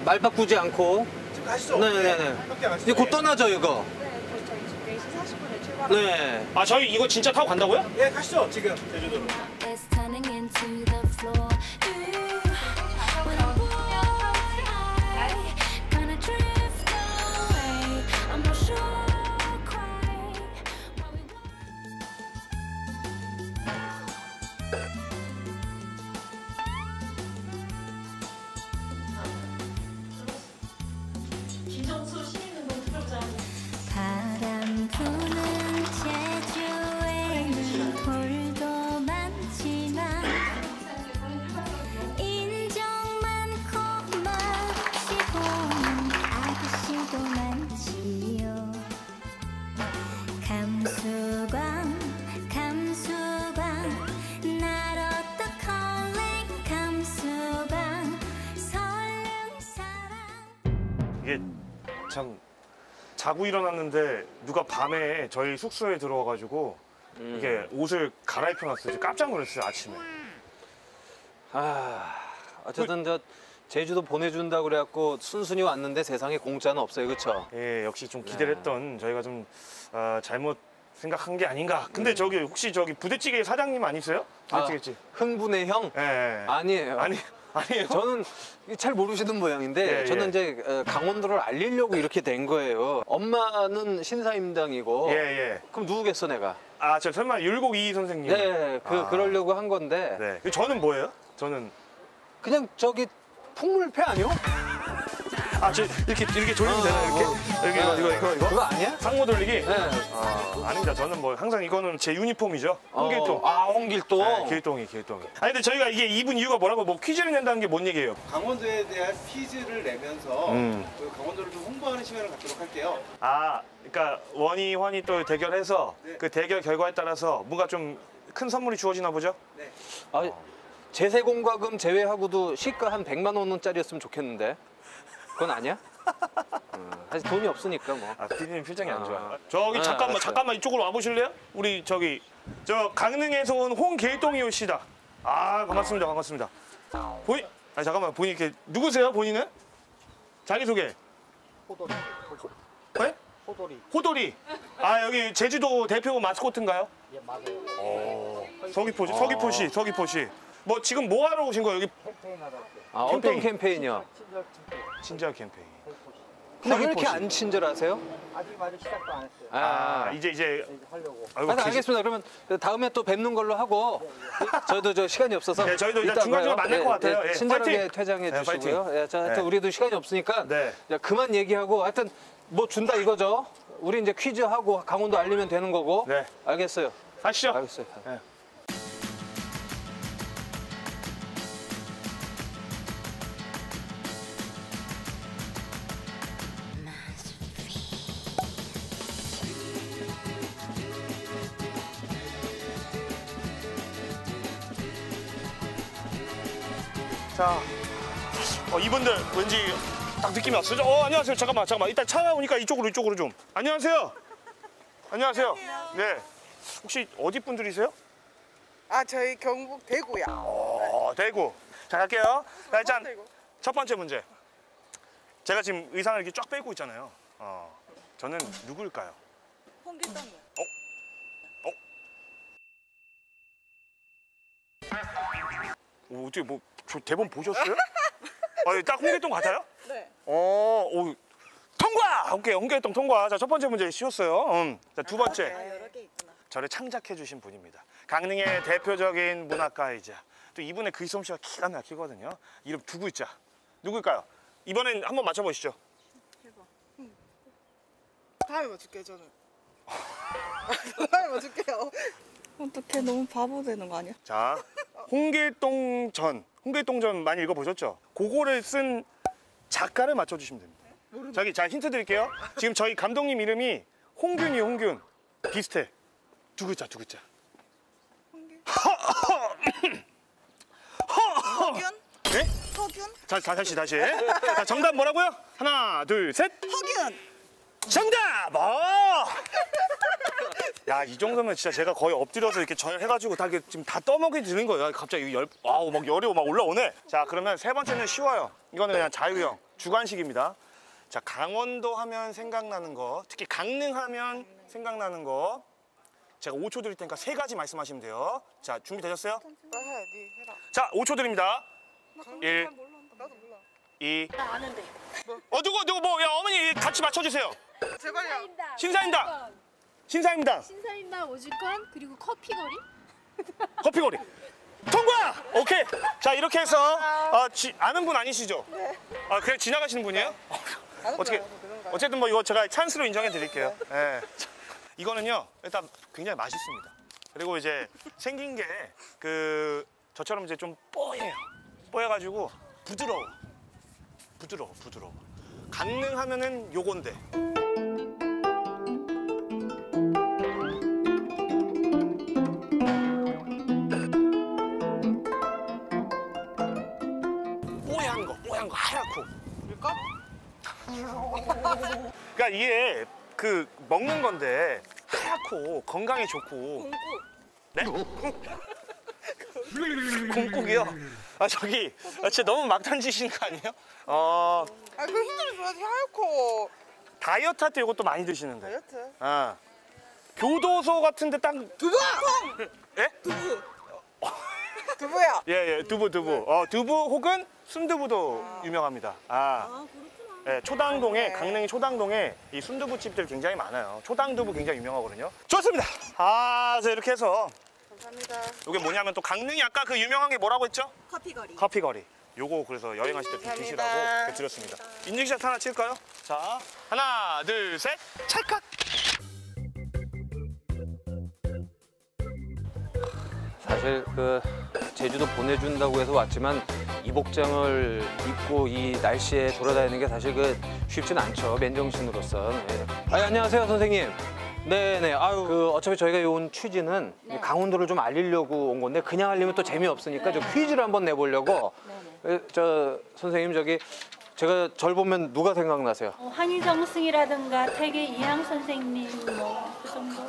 말 바꾸지 않고. 지금 가시죠? 네네네. 함께 가시죠. 이제 곧 떠나죠, 이거. 네, 저희 4시 40분에 출발합니다. 네. 아 저희 이거 진짜 타고 간다고요? 예, 가시죠. 지금 제주도로. It's turning into the floor. When I walk, kinda drift away. I'm not sure quite what we want. 바람 부는 제주에는 돌도 많지만 인정 많고 멋지 보는 아저씨도 많지요. 감수광 감수광 날 어떡할래 감수광 설령 사랑. 이게 참 자고 일어났는데 누가 밤에 저희 숙소에 들어와가지고 이게 옷을 갈아입혀놨어요. 깜짝 놀랐어요 아침에. 어쨌든 저 제주도 보내준다고 그래갖고 순순히 왔는데 세상에 공짜는 없어요, 그쵸? 예, 역시 좀 기대를 했던 저희가 좀 잘못 생각한 게 아닌가. 근데 저기 혹시 저기 부대찌개 사장님 아니세요? 부대찌개집. 흥분의 형? 예, 예. 아니에요. 아니에요. 저는 잘 모르시는 모양인데 예, 저는 예. 이제 강원도를 알리려고 이렇게 된 거예요. 엄마는 신사임당이고 예, 예. 그럼 누구겠어 내가? 아, 저 설마 율곡이 선생님. 네, 그러려고 한 건데 네. 저는 뭐예요? 저는 그냥 저기 풍물패 아니요? 저 이렇게 돌리면 되나요? 이렇게? 여기 이거? 그거 아니야? 상모 돌리기? 네. 아닙니다. 저는 뭐 항상 이거는 제 유니폼이죠. 홍길동. 홍길동. 네, 길동이. 아니 근데 저희가 이게 입은 이유가 뭐라고 뭐 퀴즈를 낸다는 게 뭔 얘기예요? 강원도에 대한 퀴즈를 내면서 그 강원도를 좀 홍보하는 시간을 갖도록 할게요. 그러니까 원희, 환희 또 대결해서 네. 그 대결 결과에 따라서 뭔가 좀 큰 선물이 주어지나 보죠? 네. 제세공과금 제외하고도 시가 한 100만 원짜리였으면 좋겠는데 그건 아니야? 사실 돈이 없으니까 뭐. 피디님 표정이 안 좋아요. 저기 알았어요. 잠깐만 이쪽으로 와보실래요? 우리 저기 저 강릉에서 온 홍길동이 오시다. 반갑습니다. 본인 잠깐만 본인 이렇게 누구세요? 본인은? 자기 소개. 호돌이. 네? 호돌이. 여기 제주도 대표 마스코트인가요? 예, 맞아요. 서귀포시. 뭐 지금 뭐 하러 오신 거예요? 여기 캠페인 하러 왔어요. 어떤 캠페인이요? 친절 캠페인. 친절 캠페인. 근데 왜 이렇게 서귀포시. 안 친절하세요? 아직 시작도 안 했어요. 이제 이제 하려고. 아이고, 알겠습니다. 그러면 다음에 또 뵙는 걸로 하고 저희도 저 시간이 없어서 네, 저희도 이제 이따 중간중간 봐요. 만날 것 같아요. 예, 친절하게 파이팅! 퇴장해 네, 주시고요. 파이팅! 자, 하여튼 네. 우리도 시간이 없으니까 네. 이제 그만 얘기하고 하여튼 뭐 준다 이거죠. 우리 이제 퀴즈 하고 강원도 알리면 되는 거고. 네. 알겠어요. 가시죠. 알겠어요. 네. 자, 이분들 왠지 딱 느낌이 왔어요. 안녕하세요. 잠깐만. 이따 차가 오니까 이쪽으로 좀. 안녕하세요. 네. 혹시 어디 분들이세요? 저희 경북 대구야. 대구. 자, 갈게요. 자, 일단 대구. 첫 번째 문제. 제가 지금 의상을 이렇게 쫙 빼고 있잖아요. 저는 누구일까요? 홍길동이요. 어떻게 저 대본 보셨어요? 딱 홍길동 같아요? 네. 통과! 오케이, 홍길동 통과. 자, 첫 번째 문제 쉬웠어요. 자, 두 번째. 여러 개 있구나. 저를 창작해 주신 분입니다. 강릉의 대표적인 문학가이자 또 이분의 글솜씨가 기가 막히거든요. 이름 두 글자. 누굴까요? 이번엔 한번 맞춰보시죠. 다음에 맞출게요, 저는. 다음에 맞출게요. 어떡해, 너무 바보 되는 거 아니야? 자, 홍길동전 많이 읽어보셨죠? 그거를 쓴 작가를 맞춰주시면 됩니다. 자, 힌트 드릴게요. 지금 저희 감독님 이름이 홍균. 비슷해. 두 글자. 허균? 네? 허균? 다시. 자, 정답 뭐라고요? 하나, 둘, 셋. 허균! 정답! 야, 이 정도면 진짜 제가 거의 엎드려서 이렇게 해가지고 다 이렇게 지금 다 떠먹이 드는 거예요. 갑자기 와우, 막 열이 막 올라오네. 자, 그러면 세 번째는 쉬워요. 이거는 그냥 자유형, 주관식입니다. 자, 강원도 하면 생각나는 거, 특히 강릉 하면 생각나는 거. 제가 5초 드릴 테니까 세 가지 말씀하시면 돼요. 자, 준비되셨어요? 나 해, 니 해라. 자, 5초 드립니다. 1, 나도 몰라. 2. 나 아는데. 누구 뭐, 야, 어머니 같이 맞춰주세요. 제발요. 신사임당. 신사임당. 신사임당 오죽헌 그리고 커피거리. 커피거리. 통과! 오케이. 자, 이렇게 해서 아는 분 아니시죠? 네. 아, 그냥 지나가시는 분이에요? 어떻게? 어쨌든 뭐 이거 제가 찬스로 인정해 드릴게요. 예. 이거는요, 일단 굉장히 맛있습니다. 그리고 이제 생긴 게 저처럼 이제 좀 뽀예요. 뽀여가지고 부드러워. 강릉 하면은 요건데. 뽀얀 거 하얗고. 밀까? 그러니까 이게 먹는 건데 하얗고 건강에 좋고. 공구. 네? 공국이요? 아, 저기 진짜 너무 막 던지시는 거 아니에요? 아, 그 힌트를 줘야지. 하얗고. 다이어트 할 때 이것도 많이 드시는데. 다이어트. 아. 교도소 같은데 딱. 두부! 예? 두부야. 예, 두부. 두부 혹은 순두부도 유명합니다. 아. 예, 초당동에, 강릉 초당동에 이 순두부집들 굉장히 많아요. 초당두부 굉장히 유명하거든요. 좋습니다. 그래서 이렇게 해서 감사합니다. 이게 뭐냐면 또 강릉이 아까 그 유명한 게 뭐라고 했죠? 커피거리. 커피거리. 요거 그래서 여행하실 때 좀 감사합니다. 드시라고 이렇게 드렸습니다. 인증샷 하나 찍을까요? 자, 하나, 둘, 셋, 찰칵. 사실 제주도 보내준다고 해서 왔지만 이 복장을 입고 이 날씨에 돌아다니는 게 사실 쉽지는 않죠. 맨정신으로서. 네. 안녕하세요, 선생님. 네네. 어차피 저희가 온 취지는 강원도를 좀 알리려고 온 건데 그냥 알리면 또 재미없으니까 좀 퀴즈를 한번 내보려고. 선생님 제가 절 보면 누가 생각나세요? 황희정승이라든가 태계 이항 선생님 뭐 그 정도.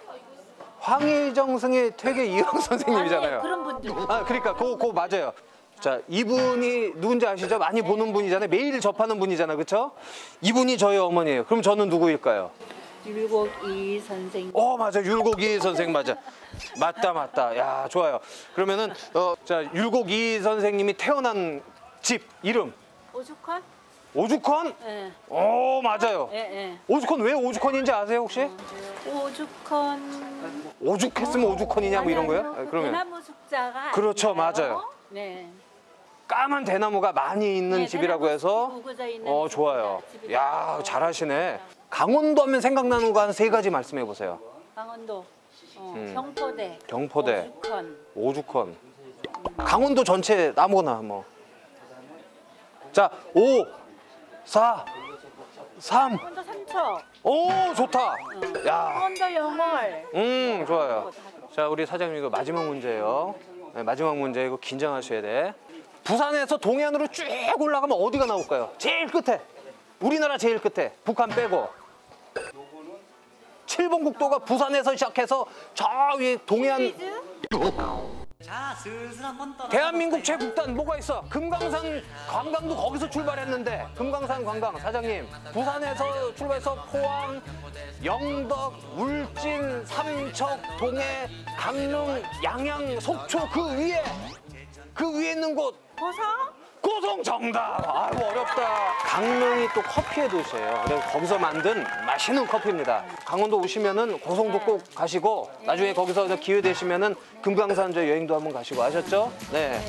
황희정승의 퇴계 이영 선생님이잖아요. 네, 그런 분들. 그러니까 그거 맞아요. 자, 이분이 누군지 아시죠? 많이 보는 분이잖아요. 매일 접하는 분이잖아요. 그렇죠? 이분이 저희 어머니예요. 그럼 저는 누구일까요? 율곡이 선생님. 맞아. 율곡이 선생님 맞아. 맞다. 야, 좋아요. 그러면은 자, 율곡이 선생님이 태어난 집 이름. 오죽헌? 오죽헌? 예. 맞아요. 예. 오죽헌 왜 오죽헌인지 아세요, 혹시? 오죽헌. 오죽했으면 오죽헌이냐 뭐 이런 거예요? 그러면 대나무 숫자가. 그렇죠, 아니에요. 맞아요. 네. 까만 대나무가 많이 있는 집이라고 해서 좋아요. 야, 잘하시네. 강원도 하면 생각나는 거 한 세 가지 말씀해 보세요. 강원도. 경포대. 경포대. 오죽헌. 강원도 전체 아무거나 뭐. 자, 5, 4, 3. 강원도 삼척. 오, 좋다. 야, 강원도 영월. 좋아요. 자, 우리 사장님 이거 마지막 문제예요. 네, 마지막 문제 이거 긴장하셔야 돼. 부산에서 동해안으로 쭉 올라가면 어디가 나올까요? 제일 끝에. 우리나라 제일 끝에. 북한 빼고. 7번 국도가 부산에서 시작해서 저 위에 동해안. 대한민국 최북단 뭐가 있어? 금강산 관광도 거기서 출발했는데. 금강산 관광 사장님, 부산에서 출발해서 포항, 영덕, 울진, 삼척, 동해, 강릉, 양양, 속초 그 위에 있는 곳. 고성 정답. 아이고 어렵다. 강릉이 또 커피의 도시예요. 그래서 거기서 만든 맛있는 커피입니다. 강원도 오시면은 고성도 꼭 가시고 나중에 거기서 기회 되시면은 금강산 여행도 한번 가시고 아셨죠? 네.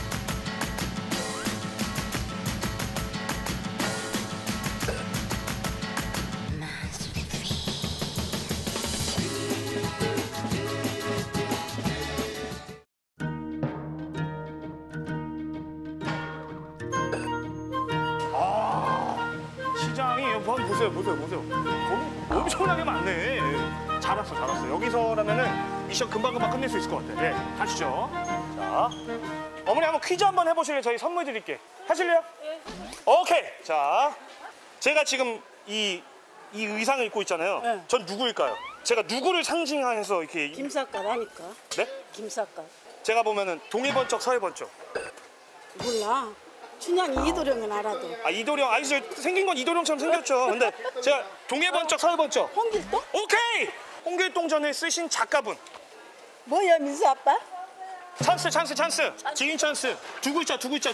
시장이 한번 보세요. 엄청나게 많네. 잘했어. 여기서라면은 미션 금방 끝낼 수 있을 것 같아. 예, 가시죠. 자, 어머니 한번 퀴즈 한번 해보실래요? 저희 선물 드릴게. 하실래요? 오케이. 자, 제가 지금 이 의상을 입고 있잖아요. 전 누구일까요? 제가 누구를 상징해서 이렇게 김삿갓 아니까? 네? 김삿갓. 제가 보면은 동해번쩍 서해번쩍. 몰라. 춘향이 이도령은 알아도. 아 이도령 아니 생긴 건 이도령처럼 생겼죠. 근데 제가 동해번쩍 서해번쩍. 홍길동? 오케이. 홍길동전을 쓰신 작가분. 뭐야 민수 아빠? 찬스 지인 찬스 두 글자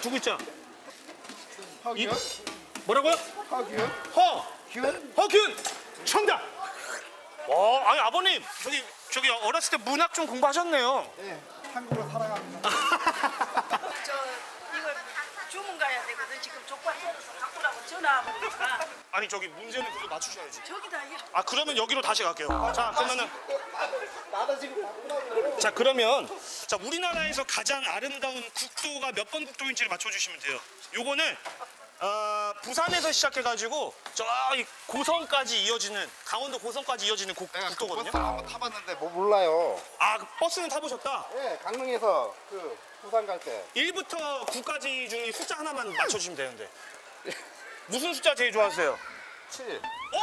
허균? 뭐라고요? 허균? 허균 정답. 아니 아버님 저기 어렸을 때 문학 좀 공부하셨네요. 네, 한국을 사랑합니다. 저 이걸 주문 가야 되거든. 지금 족발 썰어서 바꾸라고 전화하니까. 아니 저기 문제는 그거 맞추셔야지. 저기다 해. 아 그러면 여기로 다시 갈게요. 자 그러면은 나도 지금 바꾸라고. 자 그러면 자 우리나라에서 가장 아름다운 국도가 몇 번 국도인지를 맞춰주시면 돼요. 요거는 부산에서 시작해가지고 저기 고성까지 이어지는 강원도 고성까지 이어지는 국도거든요. 버스 한번 타봤는데 뭐 몰라요. 아 버스는 타보셨다. 네, 강릉에서 그 부산 갈 때. 1부터 9까지 중에 숫자 하나만 맞춰주시면 되는데 무슨 숫자 제일 좋아하세요? 7.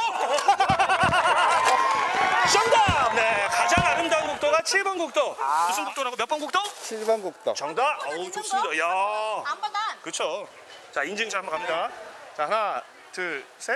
정답! 네, 가장 아름다운 국도가 7번 국도. 무슨 국도라고? 몇 번 국도? 7번 국도. 정답! 어우, 좋습니다. 야. 안 받아. 그렇죠. 자, 인증샷 한번 갑니다. 자, 하나, 둘, 셋.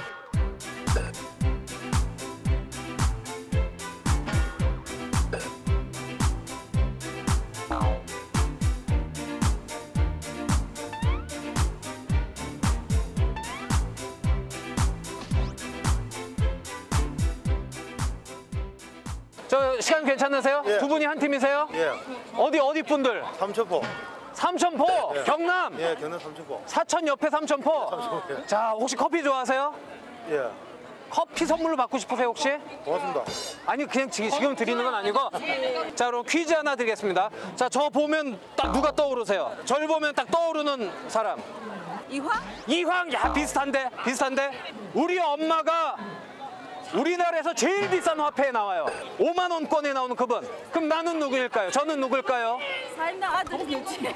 저 시간 괜찮으세요? 예. 두 분이 한 팀이세요? 예. 어디 분들? 삼천포. 삼천포, 경남, 예, 경남 삼천포. 사천 옆에 삼천포. 예. 자, 혹시 커피 좋아하세요? 예. 커피 선물로 받고 싶으세요 혹시? 고맙습니다. 아니 그냥 지금 드리는 건 아니고. 자, 그럼 퀴즈 하나 드리겠습니다. 자, 저 보면 딱 누가 떠오르세요? 절 보면 딱 떠오르는 사람. 이황. 야, 비슷한데. 우리 엄마가 우리나라에서 제일 비싼 화폐에 나와요. 5만 원권에 나오는 그분. 그럼 나는 누구일까요? 저는 누구일까요? 살나 아들이지.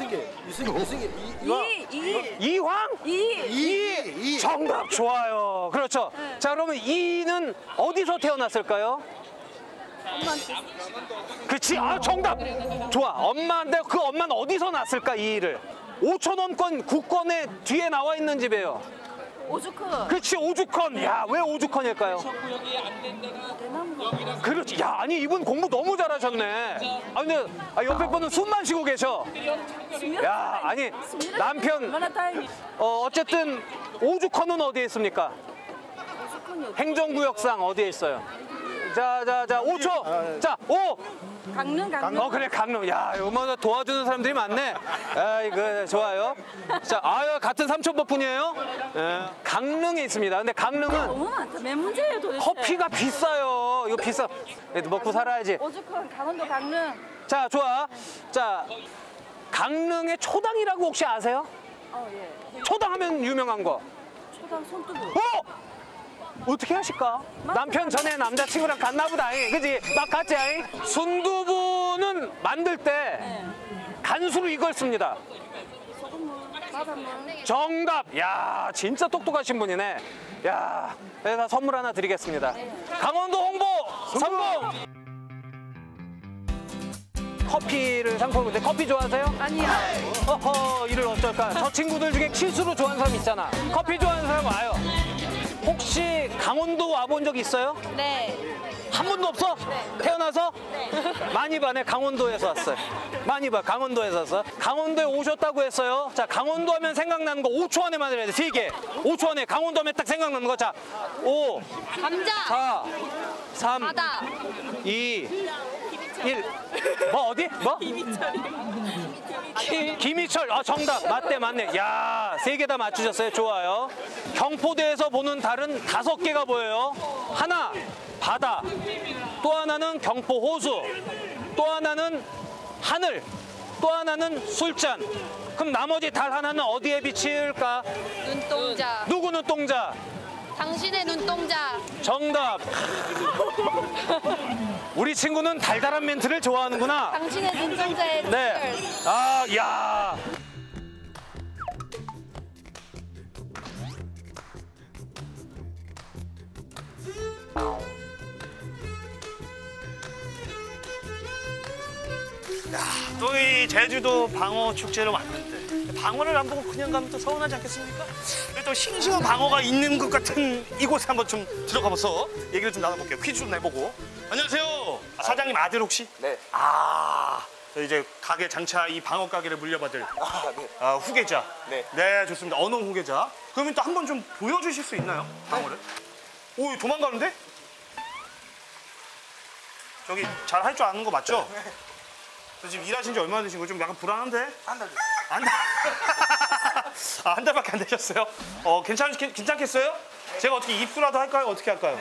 이황? 이. 정답 좋아요. 그렇죠. 자, 그러면 이는 어디서 태어났을까요? 그렇지. 아, 정답. 좋아. 엄마인데 그 엄마는 어디서 났을까 이를? 5천 원권 국권에 뒤에 나와 있는 집이에요. 오죽헌. 그렇지, 오죽헌. 야, 왜 오죽헌일까요? 그렇지. 야, 아니 이분 공부 너무 잘하셨네. 아, 근데 옆에 분은 숨만 쉬고 계셔. 야, 아니 남편. 얼마나 다행이. 어쨌든 오죽헌은 어디에 있습니까? 행정구역상 어디에 있어요? 자, 5초. 자, 5. 강릉. 그래, 강릉. 야, 이거 도와주는 사람들이 많네. 이거 좋아요. 자, 같은 삼천포 분이에요. 강릉에 있습니다. 근데 강릉은 너무 많다. 몇 문제예요 도대체. 커피가 비싸요. 이거 비싸. 그래도 먹고 살아야지. 오죽헌 강원도 강릉. 자, 좋아. 자, 강릉의 초당이라고 혹시 아세요? 예. 초당하면 유명한 거. 초당 손두부. 어떻게 하실까? 남편 전에 남자친구랑 갔나 보다. 그지? 막 갔지? 순두부는 만들 때 간수로 이걸 씁니다. 정답! 야, 진짜 똑똑하신 분이네. 야, 그래서 선물 하나 드리겠습니다. 강원도 홍보 성공! 커피를 상품인데 커피 좋아하세요? 아니야. 허허, 이를 어쩔까? 저 친구들 중에 실수로 좋아하는 사람 있잖아. 커피 좋아하는 사람 와요. 혹시 강원도 와본 적 있어요? 네. 한 번도 없어? 태어나서? 많이 봐네. 강원도에서 왔어요. 많이 봐. 강원도에서 왔어. 강원도에 오셨다고 했어요. 자, 강원도 하면 생각나는 거 5초 안에만 해야 돼. 3개. 5초 안에 강원도 하면 딱 생각나는 거. 자, 5, 감자. 4, 3, 바다. 2, 1. 뭐 어디? 뭐? 김희철. 정답. 맞네. 야, 3개 다 맞추셨어요. 좋아요. 경포대에서 보는 달은 5개가 보여요. 하나, 바다. 또 하나는 경포 호수. 또 하나는 하늘. 또 하나는 술잔. 그럼 나머지 달 하나는 어디에 비칠까? 눈동자. 누구 눈동자? 당신의 눈동자. 정답. 우리 친구는 달달한 멘트를 좋아하는구나. 당신의 눈동자에. 네. 야. 또 이 제주도 방어 축제를 왔는데 방어를 안 보고 그냥 가면 또 서운하지 않겠습니까? 또 싱싱한 방어가 있는 것 같은 이곳에 한번 좀 들어가봐서 얘기를 좀 나눠볼게요. 퀴즈 좀 내보고. 안녕하세요. 사장님 아들 혹시? 네. 저 이제 가게 장차 이 방어 가게를 물려받을 네. 후계자. 네. 네, 좋습니다. 언어 후계자. 그러면 또 한번 좀 보여주실 수 있나요? 방어를? 오, 도망가는데? 저기 잘 할 줄 아는 거 맞죠? 저 지금 일하신 지 얼마나 되신 거죠? 좀 약간 불안한데? 한 달. 한 달? 한 달밖에 안 되셨어요? 괜찮겠어요? 제가 어떻게 입수라도 할까요? 어떻게 할까요?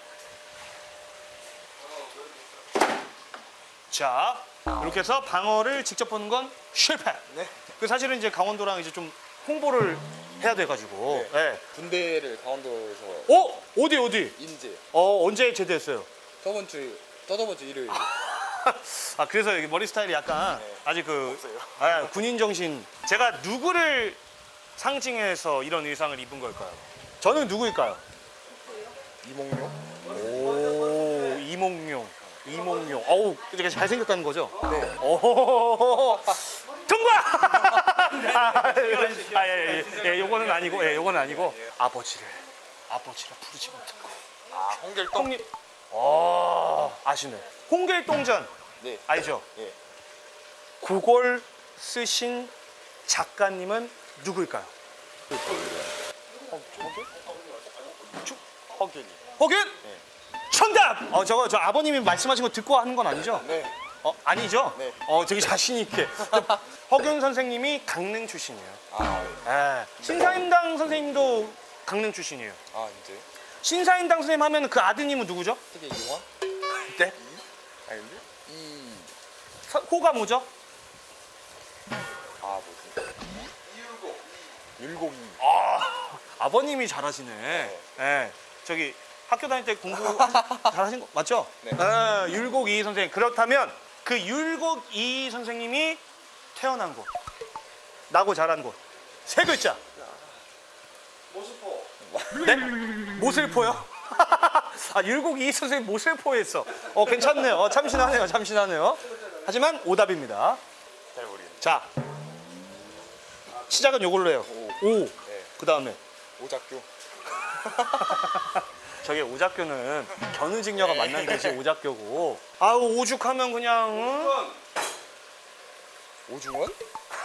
자, 이렇게 해서 방어를 직접 보는 건 실패. 네. 그 사실은 이제 강원도랑 이제 좀 홍보를 해야 돼가지고. 네. 군대를 강원도에서 어디? 인제 언제 제대했어요? 저번 주 일요일. 그래서 여기 머리 스타일이 약간 네. 아직 그 없어요. 군인 정신. 제가 누구를 상징해서 이런 의상을 입은 걸까요? 저는 누구일까요? 이몽룡? 오, 이몽룡. 어우, 되게 잘생겼다는 거죠? 네. 오, 통과! 요거는 아니고, 요거는 아니고. 아버지를 부르지 못하고. 홍길동? 형님, 아시네. 홍길동전. 네. 알죠? 예. 그걸 쓰신 작가님은 누구일까요? 허균이. 허균? 정답! 저 아버님이 말씀하신 거 듣고 하는 건 아니죠? 네. 아니죠? 네. 되게 자신 있게. 허균 선생님이 강릉 출신이에요. 아, 신사임당 선생님도 강릉 출신이에요. 이제 신사임당 선생님 하면 그 아드님은 누구죠? 되게 이용화? 네? 아닌데? 호가 뭐죠? 뭐지? 율곡이. 아버님이 잘하시네. 네. 저기 학교 다닐 때 공부 잘하신 거 맞죠? 네. 율곡이 선생님. 그렇다면 그 율곡이 선생님이 태어난 곳, 나고 자란 곳, 세 글자. 모스포. 네? 모슬포요? 율곡이 선생님 모슬포에 있어. 괜찮네요. 참신하네요. 하지만 오답입니다. 잘 모르겠네. 자, 시작은 요걸로 해요. 오. 네. 그 다음에 오작교. 저게 오작교는 견우직녀가 만난 것이 오작교고. 오죽하면 그냥 오중원?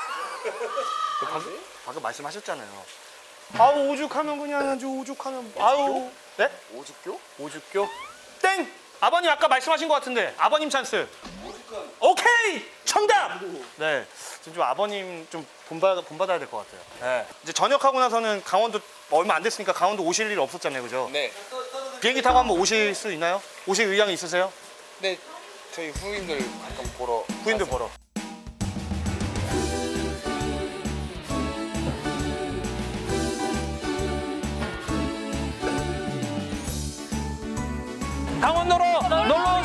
방금 말씀하셨잖아요. 오죽하면 그냥 아주 오죽하면 네? 오죽교? 오죽교? 땡! 아버님 아까 말씀하신 것 같은데 아버님 찬스. 오케이! 정답! 네, 지금 좀 아버님 좀 본받아야 될 것 같아요. 네. 이제 전역하고 나서는 강원도 얼마 안 됐으니까 강원도 오실 일 없었잖아요, 그죠? 네. 비행기 타고 한번 오실 수 있나요? 오실 의향이 있으세요? 네. 저희 후임들 가끔 보러. 부인들 보러. 강원도로 놀러